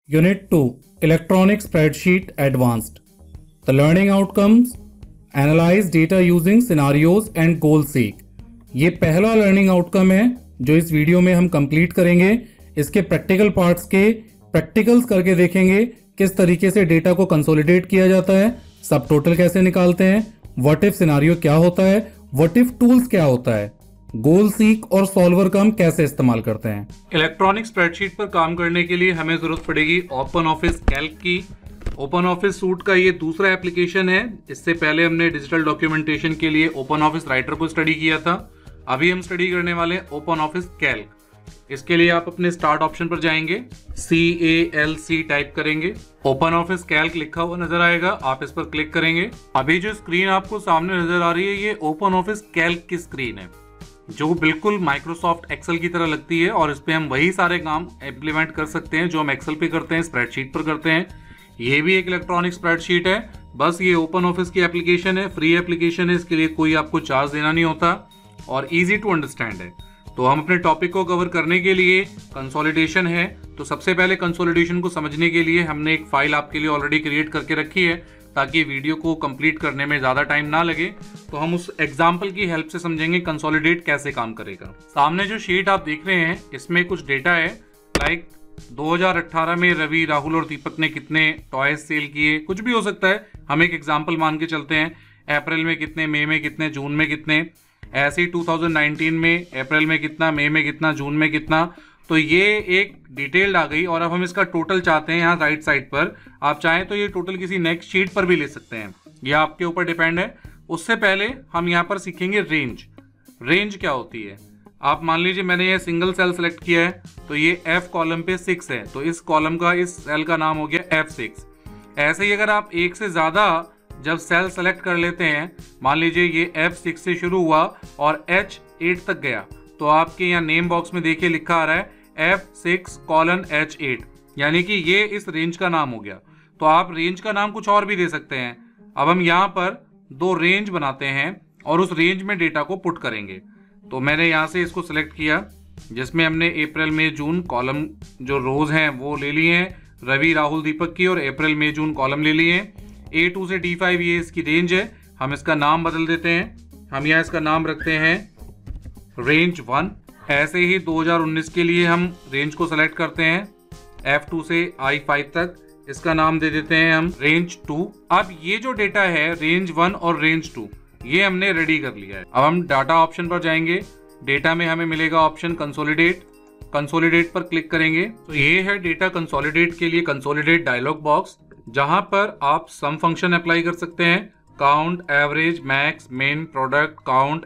Unit 2 Electronic Spreadsheet Advanced. The learning outcomes: Analyze data using scenarios and goal seek. ये पहला learning outcome है जो इस video में हम कंप्लीट करेंगे। इसके प्रैक्टिकल पार्ट्स के प्रैक्टिकल्स करके देखेंगे किस तरीके से डेटा को कंसोलिडेट किया जाता है, सब टोटल कैसे निकालते हैं, व्हाट इफ सिनेरियो क्या होता है, व्हाट इफ टूल्स क्या होता है, गोल सीक और सॉल्वर का हम कैसे इस्तेमाल करते हैं। इलेक्ट्रॉनिक स्प्रेडशीट पर काम करने के लिए हमें जरूरत पड़ेगी ओपन ऑफिस कैल्क की। ओपन ऑफिस सूट का ये दूसरा एप्लीकेशन है। इससे पहले हमने डिजिटल डॉक्यूमेंटेशन के लिए ओपन ऑफिस राइटर को स्टडी किया था। अभी हम स्टडी करने वाले ओपन ऑफिस कैल्क। इसके लिए आप अपने स्टार्ट ऑप्शन पर जाएंगे, CALC टाइप करेंगे, ओपन ऑफिस कैल्क लिखा हुआ नजर आएगा, आप इस पर क्लिक करेंगे। अभी जो स्क्रीन आपको सामने नजर आ रही है ये ओपन ऑफिस कैल्क की स्क्रीन है जो बिल्कुल माइक्रोसॉफ्ट एक्सेल की तरह लगती है और इस पे हम वही सारे काम इम्प्लीमेंट कर सकते हैं जो हम एक्सेल पे करते हैं, स्प्रेडशीट पर करते हैं। ये भी एक इलेक्ट्रॉनिक स्प्रेडशीट है, बस ये ओपन ऑफिस की एप्लीकेशन है, फ्री एप्लीकेशन है, इसके लिए कोई आपको चार्ज देना नहीं होता और इजी टू अंडरस्टैंड है। तो हम अपने टॉपिक को कवर करने के लिए कंसोलिडेशन है, तो सबसे पहले कंसोलिडेशन को समझने के लिए हमने एक फाइल आपके लिए ऑलरेडी क्रिएट करके रखी है ताकि वीडियो को कंप्लीट करने में ज़्यादा टाइम ना लगे। तो हम उस एग्जाम्पल की हेल्प से समझेंगे कंसोलिडेट कैसे काम करेगा। सामने जो शीट आप देख रहे हैं इसमें कुछ डेटा है, लाइक 2018 में रवि, राहुल और दीपक ने कितने टॉयज सेल किए, कुछ भी हो सकता है। हम एक एग्जाम्पल मान के चलते हैं, अप्रैल में कितने, मई में कितने, जून में कितने। ऐसे ही 2019 में अप्रैल में कितना, मई में कितना, जून में कितना। तो ये एक डिटेल्ड आ गई और अब हम इसका टोटल चाहते हैं यहाँ राइट साइड पर। आप चाहें तो ये टोटल किसी नेक्स्ट शीट पर भी ले सकते हैं, ये आपके ऊपर डिपेंड है। उससे पहले हम यहाँ पर सीखेंगे रेंज। रेंज क्या होती है? आप मान लीजिए मैंने ये सिंगल सेल सेलेक्ट किया है तो ये F कॉलम पे 6 है, तो इस कॉलम का, इस सेल का नाम हो गया F6। ऐसे ही अगर आप एक से ज़्यादा जब सेल सेलेक्ट कर लेते हैं, मान लीजिए ये F6 से शुरू हुआ और H8 तक गया, तो आपके यहाँ नेम बॉक्स में देखिए लिखा आ रहा है F6:H8, यानी कि ये इस रेंज का नाम हो गया। तो आप रेंज का नाम कुछ और भी दे सकते हैं। अब हम यहाँ पर दो रेंज बनाते हैं और उस रेंज में डेटा को पुट करेंगे। तो मैंने यहाँ से इसको सिलेक्ट किया जिसमें हमने अप्रैल मई जून कॉलम जो रोज हैं वो ले लिए हैं, रवि, राहुल, दीपक की, और अप्रैल मई जून कॉलम ले लिए हैं। A2 से D5 ये इसकी रेंज है। हम इसका नाम बदल देते हैं, हम यहाँ इसका नाम रखते हैं रेंज 1। ऐसे ही 2019 के लिए हम रेंज को सेलेक्ट करते हैं, F2 से I5 तक, इसका नाम दे देते हैं हम रेंज 2। अब ये जो डेटा है रेंज 1 और रेंज 2 ये हमने रेडी कर लिया है। अब हम डाटा ऑप्शन पर जाएंगे, डेटा में हमें मिलेगा ऑप्शन कंसोलिडेट। कंसोलिडेट पर क्लिक करेंगे तो ये है डेटा कंसोलिडेट के लिए कंसोलिडेट डायलॉग बॉक्स, जहां पर आप सम फंक्शन अप्लाई कर सकते हैं, count, average, max, min, product, count,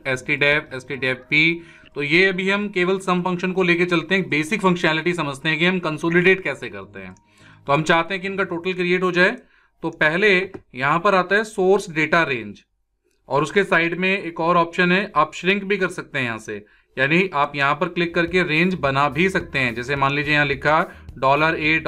stdef, तो ये अभी हम केवल सम फंक्शन को लेके चलते हैं, बेसिक फंक्शनैलिटी समझते हैं कि हम कंसोलिडेट कैसे करते हैं। तो हम चाहते हैं कि इनका टोटल क्रिएट हो जाए, तो पहले यहाँ पर आता है सोर्स डेटा रेंज और उसके साइड में एक और ऑप्शन है, आप श्रिंक भी कर सकते हैं यहाँ से, यानी आप यहाँ पर क्लिक करके रेंज बना भी सकते हैं। जैसे मान लीजिए यहाँ लिखा $8,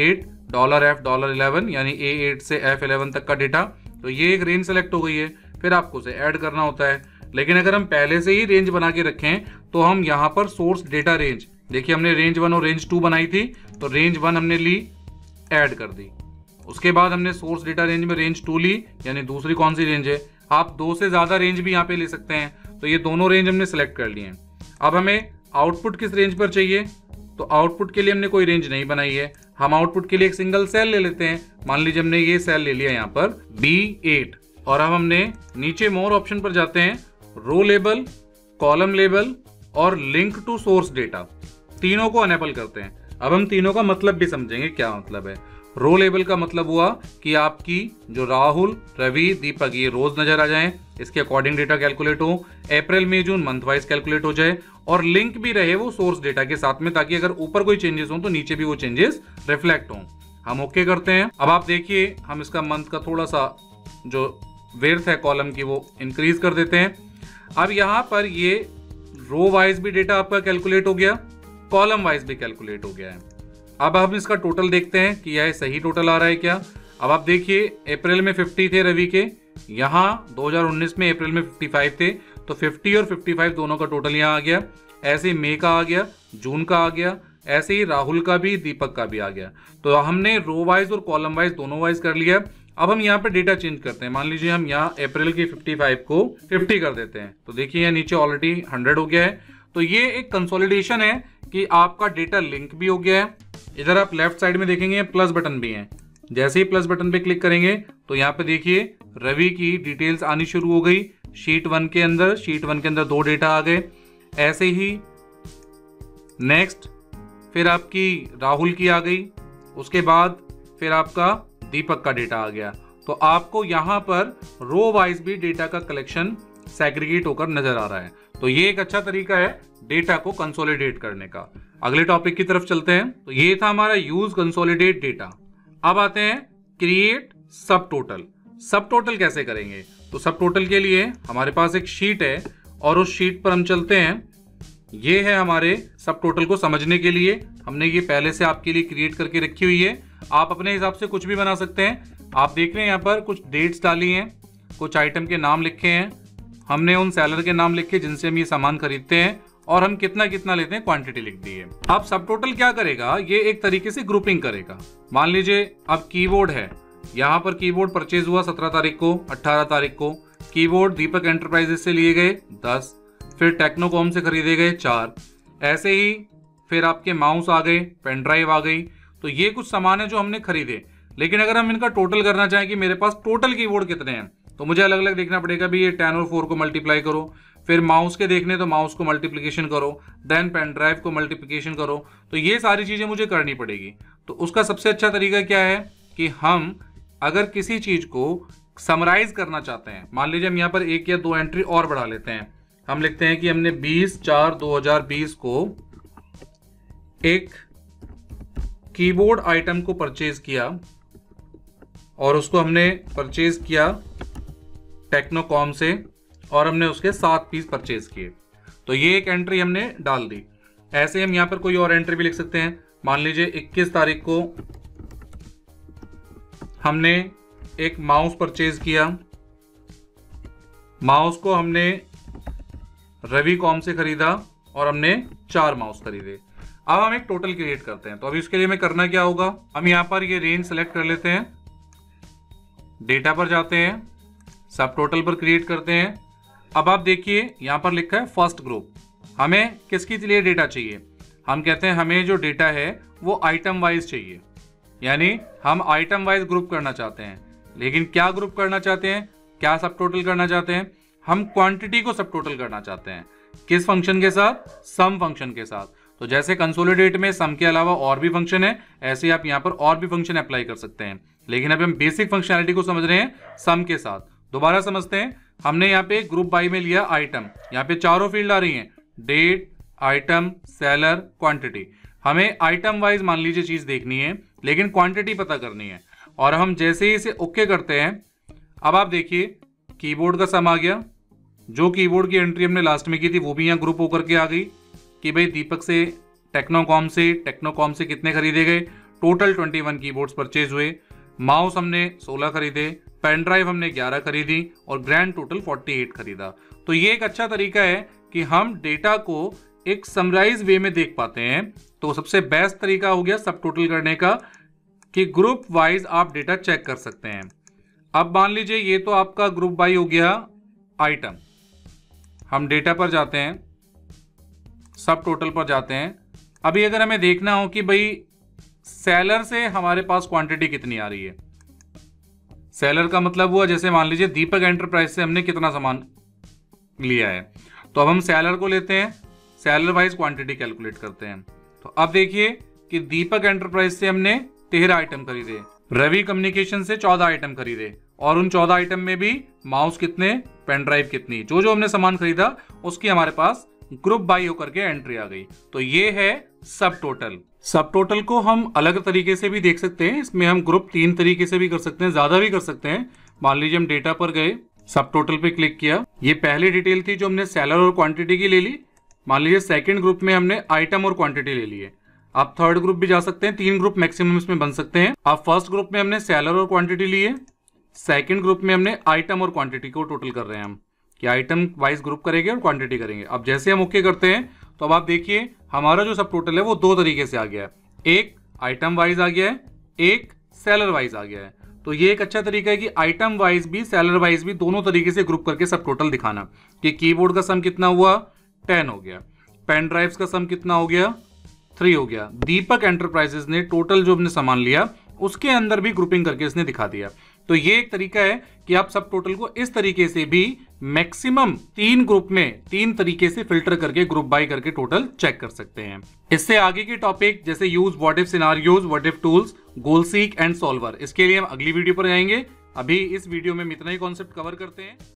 $8, $F11, यानी A8 से F11 तक का डेटा, तो ये एक रेंज सेलेक्ट हो गई है। फिर आपको उसे ऐड करना होता है, लेकिन अगर हम पहले से ही रेंज बना के रखें तो हम यहाँ पर सोर्स डेटा रेंज, देखिए हमने रेंज 1 और रेंज 2 बनाई थी, तो रेंज 1 हमने ली, ऐड कर दी। उसके बाद हमने सोर्स डेटा रेंज में रेंज 2 ली, यानी दूसरी कौन सी रेंज है। आप 2 से ज़्यादा रेंज भी यहाँ पे ले सकते हैं, तो ये दोनों रेंज हमने सेलेक्ट कर लिए हैं। अब हमें आउटपुट किस रेंज पर चाहिए, तो आउटपुट के लिए हमने कोई रेंज नहीं बनाई है, हम आउटपुट के लिए एक सिंगल सेल ले लेते हैं। मान लीजिए हमने ये सेल ले लिया यहाँ पर B8, और अब हमने नीचे मोर ऑप्शन पर जाते हैं, रो लेबल, कॉलम लेबल और लिंक टू सोर्स डेटा, तीनों को अनेबल करते हैं। अब हम तीनों का मतलब भी समझेंगे क्या मतलब है। रो लेबल का मतलब हुआ कि आपकी जो राहुल, रवि, दीपक ये रोज नजर आ जाएं, इसके अकॉर्डिंग डेटा कैलकुलेट हो, April May June month wise calculate हो जाए, और लिंक भी रहे वो सोर्स डेटा के साथ में, ताकि अगर ऊपर कोई चेंजेस हो तो नीचे भी वो चेंजेस रिफ्लेक्ट हों। हम ओके करते हैं। अब आप देखिए हम इसका मंथ का थोड़ा सा जो विड्थ है कॉलम की वो इंक्रीज कर देते हैं। अब यहाँ पर ये रो वाइज भी डेटा आपका कैलकुलेट हो गया, कॉलम वाइज भी कैलकुलेट हो गया है। अब हम इसका टोटल देखते हैं कि यह सही टोटल आ रहा है क्या। अब आप देखिए अप्रैल में 50 थे रवि के, यहाँ 2019 में अप्रैल में 55 थे, तो 50 और 55 दोनों का टोटल यहाँ आ गया। ऐसे मई का आ गया, जून का आ गया, ऐसे ही राहुल का भी, दीपक का भी आ गया। तो हमने रो वाइज और कॉलम वाइज दोनों वाइज कर लिया। अब हम यहाँ पे डेटा चेंज करते हैं। मान लीजिए हम यहाँ अप्रैल की 55 को 50 कर देते हैं। तो देखिए यहाँ नीचे ऑलरेडी 100 हो गया है। तो ये एक कंसोलिडेशन है कि आपका डेटा लिंक भी हो गया है। इधर आप लेफ्ट साइड में देखेंगे प्लस बटन भी है। जैसे ही प्लस बटन पे क्लिक करेंगे तो यहाँ पे देखिए रवि की डिटेल्स आनी शुरू हो गई। शीट 1 के अंदर 2 डेटा आ गए। ऐसे ही नेक्स्ट फिर आपकी राहुल की आ गई, उसके बाद फिर आपका दीपक का डेटा आ गया। तो आपको यहाँ पर रो वाइज भी डेटा का कलेक्शन सेग्रीगेट होकर नजर आ रहा है। तो ये एक अच्छा तरीका है डेटा को कंसोलिडेट करने का। अगले टॉपिक की तरफ चलते हैं। तो ये था हमारा यूज कंसोलिडेट डेटा। अब आते हैं क्रिएट सब टोटल। सब टोटल कैसे करेंगे? तो सब टोटल के लिए हमारे पास एक शीट है और उस शीट पर हम चलते हैं। ये है हमारे सब टोटल को समझने के लिए हमने ये पहले से आपके लिए क्रिएट करके रखी हुई है। आप अपने हिसाब से कुछ भी बना सकते हैं। आप देख रहे हैं यहाँ पर कुछ डेट्स डाली हैं, कुछ आइटम के नाम लिखे हैं, हमने उन सेलर के नाम लिखे जिनसे हम ये सामान खरीदते हैं, और हम कितना कितना लेते हैं क्वांटिटी लिख दी है। अब सब टोटल क्या करेगा? ये एक तरीके से ग्रुपिंग करेगा। मान लीजिए अब कीबोर्ड है, यहाँ पर कीबोर्ड परचेज हुआ 17 तारीख को, 18 तारीख को। कीबोर्ड दीपक एंटरप्राइजेस से लिए गए 10, फिर टेक्नोकॉम से खरीदे गए 4। ऐसे ही फिर आपके माउस आ गए, पेन ड्राइव आ गई। तो ये कुछ सामान है जो हमने खरीदे। लेकिन अगर हम इनका टोटल करना चाहें कि मेरे पास टोटल कीबोर्ड कितने हैं, तो मुझे अलग अलग देखना पड़ेगा भी। ये 10 और 4 को मल्टीप्लाई करो, फिर माउस के देखने तो माउस को मल्टीप्लिकेशन करो, देन पेन ड्राइव को मल्टीप्लिकेशन करो। तो ये सारी चीजें मुझे करनी पड़ेगी। तो उसका सबसे अच्छा तरीका क्या है कि हम अगर किसी चीज को समराइज करना चाहते हैं, मान लीजिए हम यहाँ पर 1 या 2 एंट्री और बढ़ा लेते हैं। हम लिखते हैं कि हमने 20/4/2020 को एक कीबोर्ड आइटम को परचेज किया और उसको हमने परचेज किया टेक्नोकॉम से, और हमने उसके 7 पीस परचेज किए। तो ये एक एंट्री हमने डाल दी। ऐसे हम यहाँ पर कोई और एंट्री भी लिख सकते हैं। मान लीजिए 21 तारीख को हमने एक माउस परचेज किया। माउस को हमने रवि कॉम से खरीदा और हमने 4 माउस खरीदे। अब हम एक टोटल क्रिएट करते हैं। तो अभी इसके लिए हमें करना क्या होगा? हम यहाँ पर ये रेंज सेलेक्ट कर लेते हैं, डेटा पर जाते हैं, सब टोटल पर क्रिएट करते हैं। अब आप देखिए यहाँ पर लिखा है फर्स्ट ग्रुप। हमें किसके लिए डेटा चाहिए? हम कहते हैं हमें जो डेटा है वो आइटम वाइज चाहिए, यानी हम आइटम वाइज ग्रुप करना चाहते हैं। लेकिन क्या ग्रुप करना चाहते हैं, क्या सब टोटल करना चाहते हैं? हम क्वांटिटी को सब टोटल करना चाहते हैं। किस फंक्शन के साथ? सम फंक्शन के साथ। तो जैसे कंसोलिडेट में सम के अलावा और भी फंक्शन है, ऐसे आप यहाँ पर और भी फंक्शन अप्लाई कर सकते हैं। लेकिन अभी हम बेसिक फंक्शनैलिटी को समझ रहे हैं सम के साथ। दोबारा समझते हैं। हमने यहाँ पे ग्रुप बाई में लिया आइटम। यहाँ पे चारों फील्ड आ रही हैं, डेट, आइटम, सेलर, क्वांटिटी। हमें आइटम वाइज मान लीजिए चीज देखनी है, लेकिन क्वांटिटी पता करनी है। और हम जैसे ही इसे ओके करते हैं, अब आप देखिए कीबोर्ड का सम आ गया। जो कीबोर्ड की एंट्री हमने लास्ट में की थी वो भी यहाँ ग्रुप होकर के आ गई कि भाई दीपक से टेक्नोकॉम से कितने खरीदे गए। टोटल 21 कीबोर्ड्स परचेज हुए। माउस हमने 16 खरीदे, पेन ड्राइव हमने 11 खरीदी और ग्रैंड टोटल 48 खरीदा। तो ये एक अच्छा तरीका है कि हम डेटा को एक समराइज वे में देख पाते हैं। तो सबसे बेस्ट तरीका हो गया सब टोटल करने का कि ग्रुप वाइज आप डेटा चेक कर सकते हैं। अब मान लीजिए ये तो आपका ग्रुप बाई हो गया आइटम। हम डेटा पर जाते हैं, सब टोटल पर जाते हैं। अभी अगर हमें देखना हो कि भाई सेलर से हमारे पास क्वांटिटी कितनी आ रही है। सेलर का मतलब हुआ जैसे मान लीजिए दीपक एंटरप्राइज से हमने कितना सामान लिया है। तो अब हम सेलर को लेते हैं, सेलर वाइज क्वांटिटी कैलकुलेट करते हैं। तो अब देखिए कि दीपक एंटरप्राइज से हमने 13 आइटम खरीदे, रवि कम्युनिकेशन से 14 आइटम खरीदे, और उन 14 आइटम में भी माउस कितने, पेन ड्राइव कितनी, जो जो हमने सामान खरीदा उसकी हमारे पास ग्रुप बाई होकर के एंट्री आ गई। तो ये है सब टोटल। सब टोटल को हम अलग तरीके से भी देख सकते हैं। इसमें हम ग्रुप 3 तरीके से भी कर सकते हैं, ज्यादा भी कर सकते हैं। मान लीजिए हम डेटा पर गए, सब टोटल पे क्लिक किया। ये पहली डिटेल थी जो हमने सेलर और क्वांटिटी की ले ली। मान लीजिए सेकंड ग्रुप में हमने आइटम और क्वांटिटी ले लिए। आप थर्ड ग्रुप भी जा सकते हैं, 3 ग्रुप मैक्सिमम इसमें बन सकते हैं। आप फर्स्ट ग्रुप में हमने सेलर और क्वांटिटी लिए, सेकंड ग्रुप में हमने आइटम और क्वांटिटी को टोटल कर रहे हैं हम कि आइटम वाइज ग्रुप करेंगे और क्वांटिटी करेंगे। अब जैसे हम ओके करते हैं तो अब आप देखिए हमारा जो सब टोटल है वो दो तरीके से आ गया है, एक आइटम वाइज आ गया है, एक सेलर वाइज आ गया है। तो ये एक अच्छा तरीका है कि आइटम वाइज भी सेलर वाइज भी दोनों तरीके से ग्रुप करके सब टोटल दिखाना कि कीबोर्ड का सम कितना हुआ 10 हो गया, पेन ड्राइव्स का सम कितना हो गया 3 हो गया। दीपक एंटरप्राइजेस ने टोटल जो हमने सामान लिया उसके अंदर भी ग्रुपिंग करके इसने दिखा दिया। तो ये एक तरीका है कि आप सब टोटल को इस तरीके से भी मैक्सिमम 3 ग्रुप में 3 तरीके से फिल्टर करके ग्रुप बाय करके टोटल चेक कर सकते हैं। इससे आगे के टॉपिक जैसे use what if scenarios, what if tools, goal seek and solver, इसके लिए हम अगली वीडियो पर आएंगे। अभी इस वीडियो में इतना ही कॉन्सेप्ट कवर करते हैं।